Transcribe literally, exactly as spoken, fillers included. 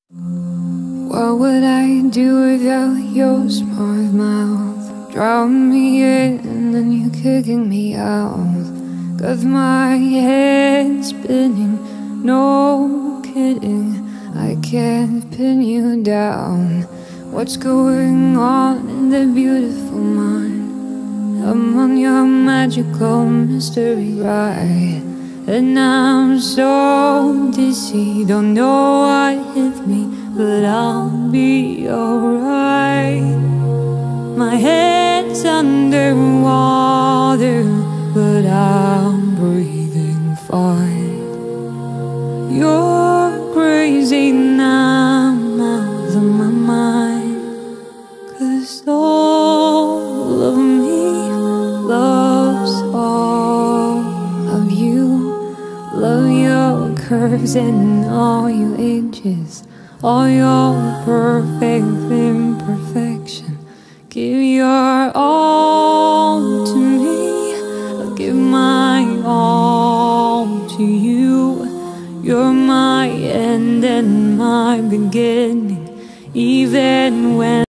What would I do without your smart mouth? Drown me in and then you kicking me out. Got my head spinning, no kidding, I can't pin you down. What's going on in the beautiful mind? I'm on your magical mystery ride, and I'm so dizzy, don't know what hit me, but I'll be alright. My head's underwater, but I'm breathing fine. You're crazy now, I'm out of my mind, 'cause all of me loves all of you. Love your curves and all your edges, all your perfect imperfection. Give your all to me, I'll give my all to you. You're my end and my beginning, even when